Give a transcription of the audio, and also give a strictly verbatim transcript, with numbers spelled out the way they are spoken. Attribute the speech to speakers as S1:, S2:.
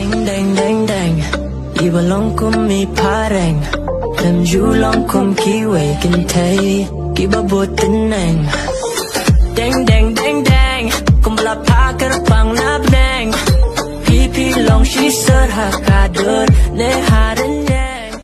S1: Deng deng deng deng Iba long kum mi pareng Lam ju long kum ki wei kin tay Kiba bot teneng Deng deng deng deng Kumbala pakar pang nab deng Pipi long shi ser hakadur Ne har